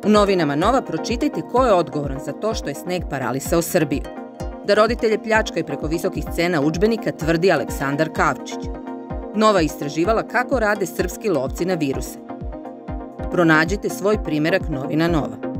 U novinama Nova pročitajte ko je odgovoran za to što je sneg paralisao Srbiju. Da roditelje pljačkaju preko visokih cena udžbenika tvrdi Aleksandar Kavčić. Nova istraživala kako rade srpski lovci na viruse. Pronađite svoj primerak novina Nova.